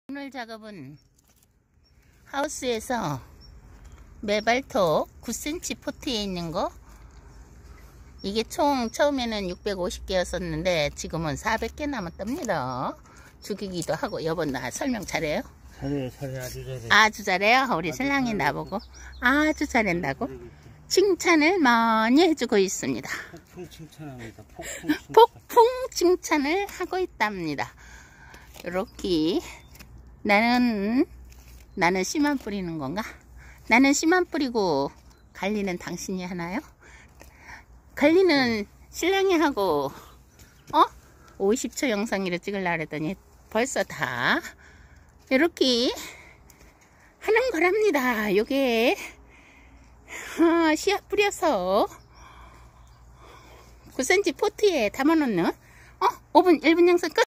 오늘 작업은 하우스에서 매발톱 9cm 포트에 있는 거, 이게 총 처음에는 650개였었는데 지금은 400개 남았답니다. 죽이기도 하고. 여보, 나 설명 잘해요? 잘해요. 아주 잘해. 아주 잘해요? 우리 신랑이 나보고 아주 잘한다고 칭찬을 많이 해주고 있습니다. 폭풍 칭찬합니다. 폭풍 칭찬을 하고 있답니다. 이렇게 나는 씨만 뿌리는 건가? 나는 씨만 뿌리고 관리는 당신이 하나요? 관리는 신랑이 하고 50초 영상으로 찍으려고 그랬더니 벌써 다 이렇게 하는 거랍니다. 요게 씨앗 뿌려서 9cm 포트에 담아놓는 5분 1분 영상 끝.